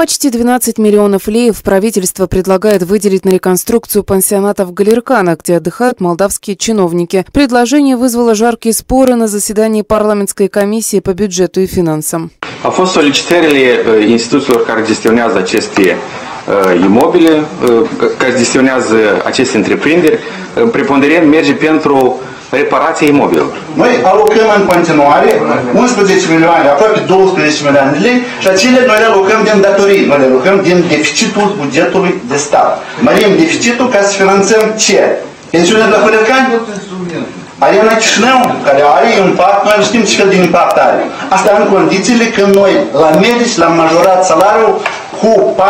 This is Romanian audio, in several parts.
Почти 12 миллионов леев правительство предлагает выделить на реконструкцию пансионата в Галерканах, где отдыхают молдавские чиновники. Предложение вызвало жаркие споры на заседании парламентской комиссии по бюджету и финансам. Au fost solicitările instituțiilor care gestionează aceste imobile, care gestionează aceste întreprinderi, preponderent merge pentru reparația imobilelor. Noi alocăm în continuare 11 milioane, aproape 12 milioane de lei și acele noi le alocăm din datorii, noi le alocăm din deficitul bugetului de stat. Mărim deficitul ca să finanțăm ce? Pensiunea de la Colecani? Arena Chișinău, care are impact, noi nu știm ce fel de impact are. Asta în condițiile când noi la medici l-am majorat salariul cu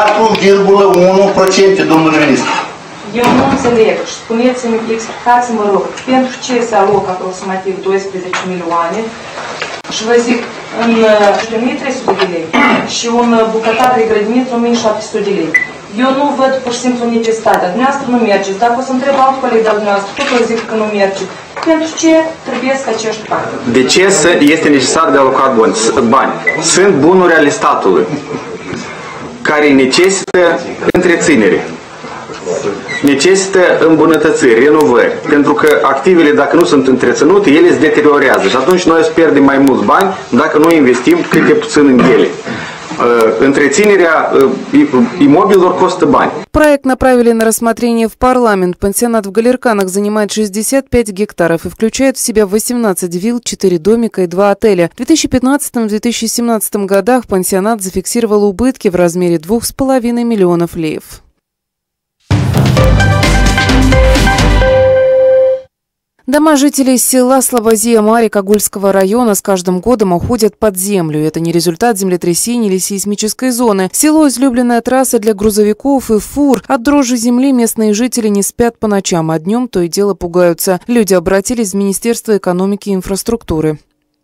4,1%, domnule ministru. Eu nu înțeleg și spuneți-mi, explicați-mă rog, pentru ce se alocă aproximativ 12 milioane și vă zic, în 1300 de lei și un bucătar de grădiniță 1700 de lei. Eu nu văd pur și simplu necesitatea. Dumneavoastră nu mergeți. Dacă o să întreb alt coleg de-al dumneavoastră, tot o zic că nu merge. Pentru ce trebuie să acești bani? De ce este necesar de alocat bani? Sunt bunuri ale statului care necesită întreținere. Necesită îmbunătățiri, renovări. Pentru că activele, dacă nu sunt întreținute, ele se deteriorează. Și atunci noi o să pierdem mai mulți bani dacă nu investim cât de puțin în ele. Întreținerea имобилов косtă бани. Проект направили на рассмотрение в парламент. Пансионат в Галерканах занимает 65 гектаров и включает в себя 18 вилл, 4 домика и 2 отеля. В 2015-2017 годах пансионат зафиксировал убытки в размере 2,5 миллионов леев. Дома жителей села Слободия-Мари Когульского района с каждым годом уходят под землю. Это не результат землетрясений или сейсмической зоны. Село – излюбленная трасса для грузовиков и фур. От дрожи земли местные жители не спят по ночам, а днем то и дело пугаются. Люди обратились в Министерство экономики и инфраструктуры.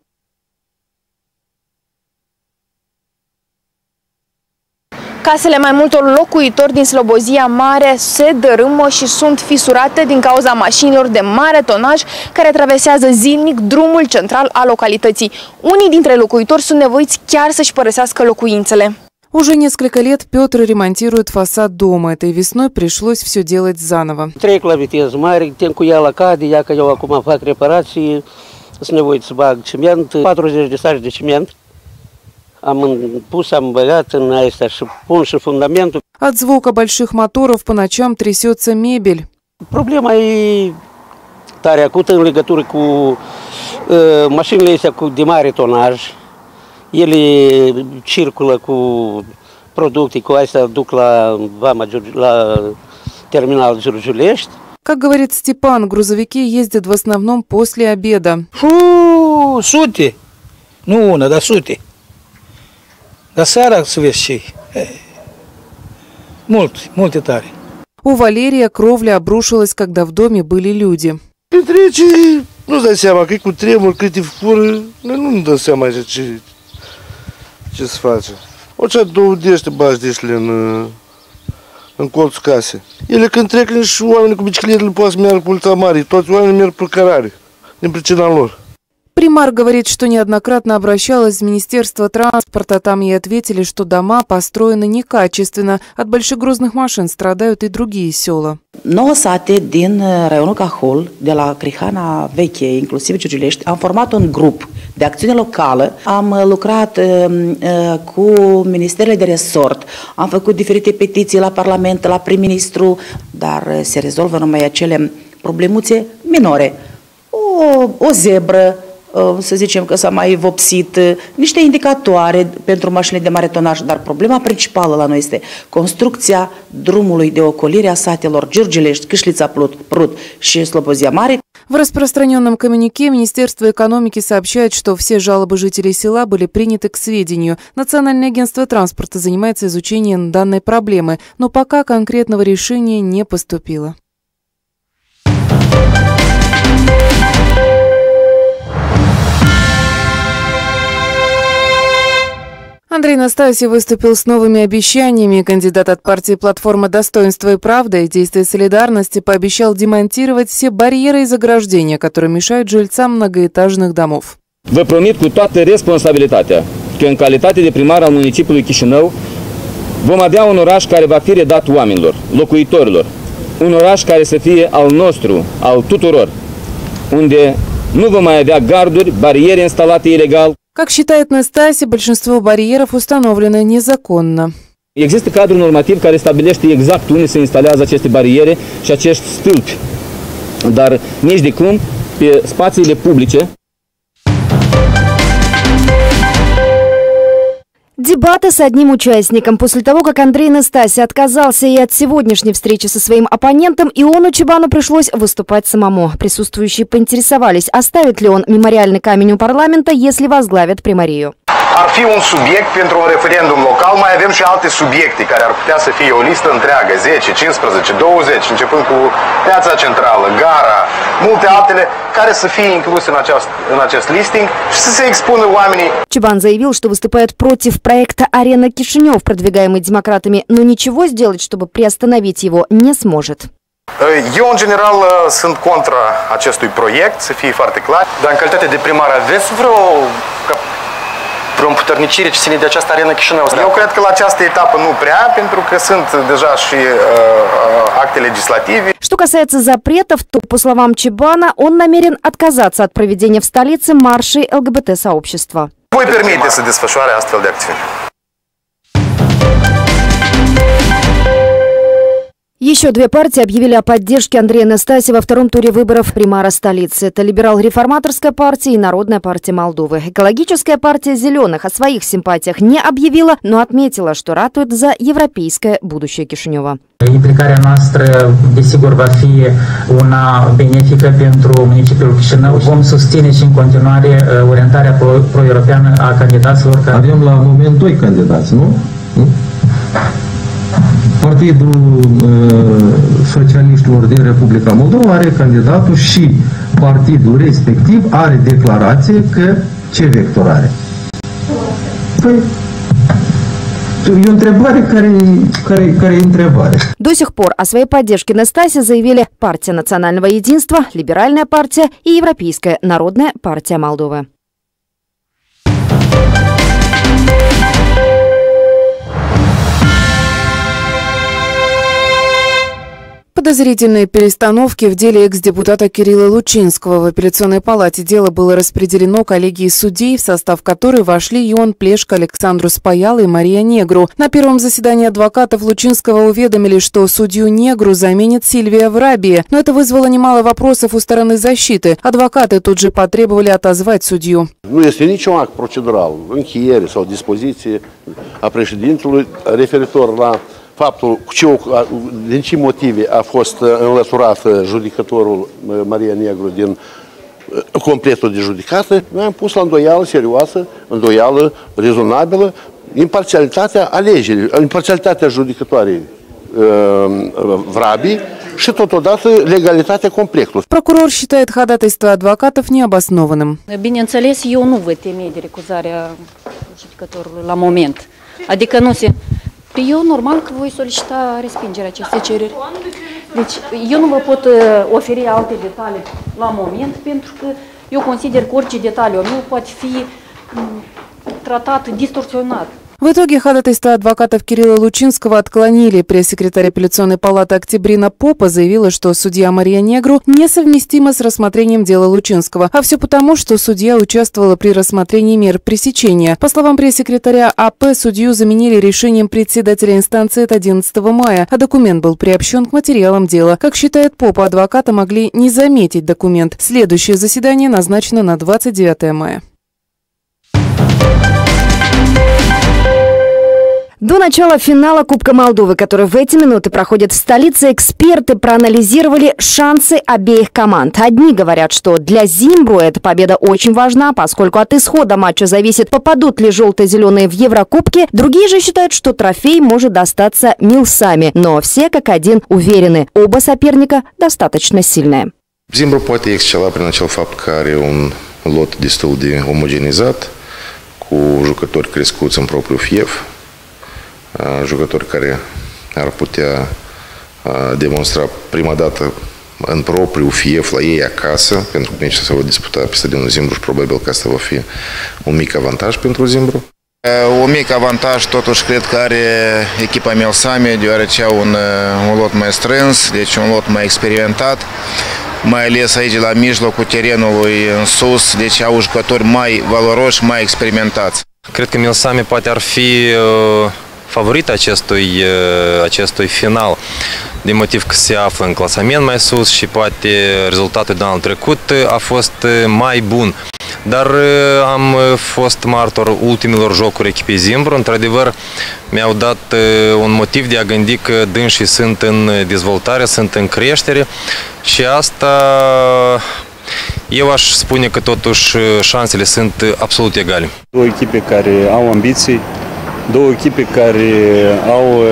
Casele mai multor locuitori din Slobozia Mare se dărâmă și sunt fisurate din cauza mașinilor de mare tonaj care traversează zilnic drumul central al localității. Unii dintre locuitori sunt nevoiți chiar să-și părăsească locuințele. Уже несколько лет Петр ремонтирует фасад дома. Этой весной пришлось все делать заново. Trec la viteză mare, tem cu ea la cade, ia că eu acum fac reparații, sunt nevoit să bag ciment, 40 de saci de ciment. Am băgat în asta și pun și fundamentul. От звука больших моторов по ночам трясется мебель. Problema e tare acută în legătură cu mașinile astea de mare tonaj. Ele circulă cu producte, cu astea duc la terminal Giurgiulești. Как говорит Степан, грузовики ездят в основном после обеда. Sute! Nu una, dar sute. Dar seara să vezi ce multe tare. У Валерия кровля обрушилась, когда в доме были люди. Petrece, nu-ți dai seama că e cu tremur, cât e fură, nu dăm seama ce se face. Orice două dește bagi deștele în colțul casei. Ele când trec și oamenii cu bicicletele poate să meargă pe ulița mare, toți oamenii merg pe cărare, din pricina lor. Примар говорит, что неоднократно обращалась в Министерство транспорта. Там ей ответили, что дома построены некачественно. От большегрузных машин страдают и другие села. 9 sate din raionul Cahul, de la Crihana Veche, inclusiv Giurgiulești, am format un grup de acțiune locală. Am lucrat cu ministerele de resort, am făcut diferite petiții la Parlament, la prim-ministru, dar se rezolvă numai acele problemuțe minore. O zebră, să zicem că s-a mai vopsit, niște indicatoare pentru mașinile de mare tonaj, dar problema principală la noi este construcția drumului de ocolire a satelor Giurgiulești, Câșlița Prut și Slobozia Mare. В распространенном коммюнике Министерство экономики сообщает, что все жалобы жителей села были приняты к сведению. Национальное агентство транспорта занимается изучением данной проблемы, но пока конкретного решения не поступило. Андрей Настасьев выступил с новыми обещаниями. Кандидат от партии «Платформа достоинства и правды» и действия солидарности пообещал демонтировать все барьеры и заграждения, которые mешают жильцам многоэтажных домов. Vă promit cu toată responsabilitatea că în calitate de primar al municipiului Chișinău Vom avea un oraș care va fi redat oamenilor, locuitorilor. Un oraș care să fie al nostru, al tuturor, unde nu vom mai avea garduri, барьеры instalate ilegal. Как считает Настасья, большинство барьеров установлены незаконно. Există cadrul normativ care stabilește exact unde se instalează aceste bariere și acești stâlpi, dar nici de cum pe spațiile publice. Дебаты с одним участником. После того, как Андрей Настасья отказался и от сегодняшней встречи со своим оппонентом, Иону Чебану пришлось выступать самому. Присутствующие поинтересовались, оставит ли он мемориальный камень у парламента, если возглавит Примарию. Ar fi un subiect pentru un referendum local, mai avem și alte subiecte care ar putea să fie o listă întreagă, 10, 15, 20, începând cu piața centrală, gara, multe altele, care să fie incluse în acest listing și să se expună oamenii. Чебан заявил, что выступает против проекта «Арена Кишинев», продвигаемый демократами, но ничего сделать, чтобы приостановить его, не сможет. Eu, în general, sunt contra acestui proiect, să fie foarte clar. Dar în calitate de primar aveți vreo împuternicire ce ține de această arenă Chișinău? Eu cred că la această etapă nu prea, pentru că sunt deja și acte legislative. Что касается запретов, то, по словам Чебана, он намерен отказаться от проведения в столице маршей ЛГБТ-сообщества. Voi permite să desfășoare astfel de acțiuni. Еще две партии объявили о поддержке Андрея Настасьева во втором туре выборов примара столицы. Это либерал-реформаторская партия и Народная партия Молдовы. Экологическая партия «Зеленых» о своих симпатиях не объявила, но отметила, что ратует за европейское будущее Chișinău. Implicarea noastră, desigur, va fi una benefică pentru municipiul Chișinău. Vom susține și în continuare orientarea pro-europeană a candidaților. Avem la moment doi candidați, nu? Partidul Socialiștilor din Republica Moldova are candidatul și partidul respectiv are declarație că ce vector are. Păi, e o întrebare care e întrebare. До сих пор о своей поддержке Настасьи заявили Партия национального единства, Либеральная партия и Европейская народная партия Молдовы. Подозрительные перестановки в деле экс-депутата Кирилла Лучинского. В апелляционной палате дело было распределено коллегией судей, в состав которой вошли Ион Плешко, Александру Спаял и Мария Негру. На первом заседании адвокатов Лучинского уведомили, что судью Негру заменит Сильвия Врабия. Но это вызвало немало вопросов у стороны защиты. Адвокаты тут же потребовали отозвать судью. Nu este niciun act procedural, încheiere sau dispoziție a președintelui referitor la faptul din ce motive a fost înlăturat judecătorul Maria Negru din completul de judecată. Noi am pus la îndoială serioasă, îndoială rezonabilă, imparțialitatea alegerii, imparțialitatea judecătoarei Враби și totodată legalitatea complexului. Прокурор считает ходатайство адвокатов необоснованным. Bineînțeles, eu nu văd temei de recuzarea judecătorului la moment. Adică nu se... Eu normal că voi solicita respingerea acestei cereri. Deci eu nu vă pot oferi alte detalii la moment, pentru că eu consider că orice detaliu meu poate fi tratat distorsionat. В итоге ходатайство адвокатов Кирилла Лучинского отклонили. Пресс-секретарь апелляционной палаты Октябрина Попа заявила, что судья Мария Негру несовместима с рассмотрением дела Лучинского. А все потому, что судья участвовала при рассмотрении мер пресечения. По словам пресс-секретаря АП, судью заменили решением председателя инстанции от 11 мая, а документ был приобщен к материалам дела. Как считает Попа, адвокаты могли не заметить документ. Следующее заседание назначено на 29 мая. До начала финала Кубка Молдовы, который в эти минуты проходит в столице, эксперты проанализировали шансы обеих команд. Одни говорят, что для Зимбру эта победа очень важна, поскольку от исхода матча зависит, попадут ли желто-зеленые в Еврокубке. Другие же считают, что трофей может достаться Милсами. Но все как один уверены, оба соперника достаточно сильные. Zimbru poate excela prin acel fapt că are un lot destul de omogenizat, cu jucători crescuți în propriul fief, jucători care ar putea demonstra prima dată în propriul fief la ei acasă, pentru că meciul se va disputa pe stadionul Zimbru și probabil că asta va fi un mic avantaj pentru Zimbru. Un mic avantaj totuși cred că are echipa Milsami, deoarece au un lot mai strâns, deci un lot mai experimentat, mai ales aici la mijlocul terenului în sus, deci au jucători mai valoroși, mai experimentați. Cred că Milsami poate ar fi favorit acestui final, din motiv că se află în clasament mai sus și poate rezultatul de anul trecut a fost mai bun. Dar am fost martor ultimilor jocuri echipei Zimbru. Într-adevăr, mi-au dat un motiv de a gândi că dânsii sunt în dezvoltare, sunt în creștere și asta eu aș spune că totuși șansele sunt absolut egale. Două echipe care au ambiții, două echipe care au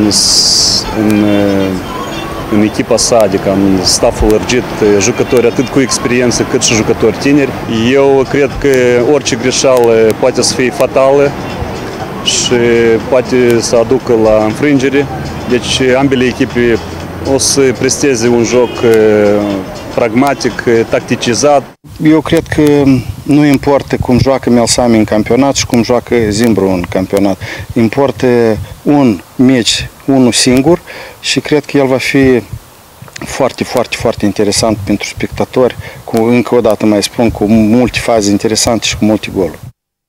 în echipa sa, adică în stafful lărgit, jucători atât cu experiență cât și jucători tineri. Eu cred că orice greșeală poate să fie fatală și poate să aducă la înfrângere. Deci ambele echipe o să presteze un joc pragmatic, tacticizat. Eu cred că nu importă cum joacă Milsami în campionat și cum joacă Zimbru în campionat. Importă un meci, unul singur și cred că el va fi foarte, foarte, foarte interesant pentru spectatori. Încă o dată mai spun, cu multe faze interesante și cu multe goluri.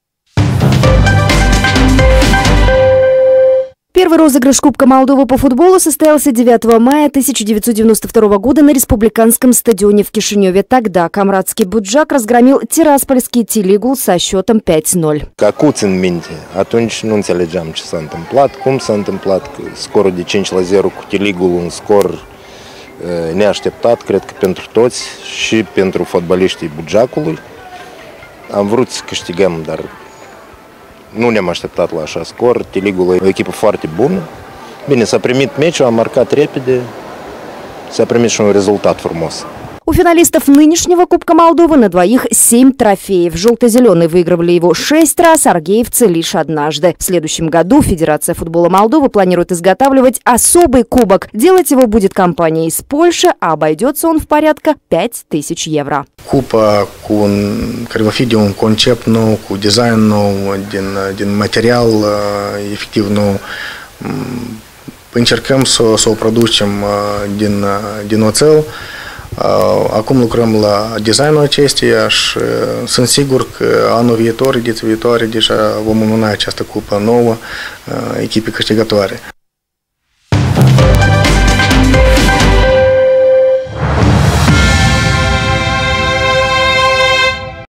Первый розыгрыш Кубка Молдовы по футболу состоялся 9 мая 1992 года на Республиканском стадионе в Кишиневе. Тогда Камрадский Буджак разгромил Tiraspolский Teligul со счетом 5-0. Acum țin minte, atunci nu înțelegeam ce s-a întâmplat, cum s-a întâmplat, scorul de 5-0 cu Teligul, un scor neașteptat, cred că pentru toți și pentru fotbaliștii Budjacului. Am vrut să câștigăm, dar nu ne-am așteptat la așa scor. Teligul e o echipă foarte bună. Bine, s-a primit meciul, a marcat repede, s-a primit și un результат frumos. У финалистов нынешнего Кубка Молдовы на двоих 7 трофеев. Желто-зеленые выигрывали его 6 раз, аргеевцы лишь однажды. В следующем году Федерация футбола Молдовы планирует изготавливать особый кубок. Делать его будет компания из Польши, а обойдется он в порядка 5000 евро. Cupa care va fi de un concept nou, cu design nou, din material efectiv nou. Încercăm să o producem din oțel. Acum lucrăm la designul acesteia și sunt sigur că anul viitor, ediția viitoare, deja vom înmâna această cupă nouă, echipe câștigătoare.